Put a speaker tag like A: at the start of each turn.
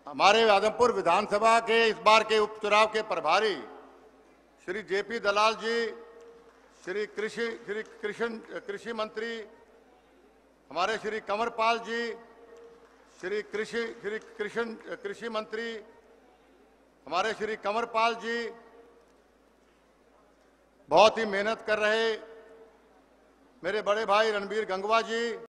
A: हमारे आदमपुर विधानसभा के इस बार के उपचुनाव के प्रभारी श्री जेपी दलाल जी, श्री कृषि मंत्री हमारे श्री कंवरपाल जी, श्री कृषि मंत्री हमारे श्री कंवरपाल जी बहुत ही मेहनत कर रहे मेरे बड़े भाई रणबीर गंगवा जी,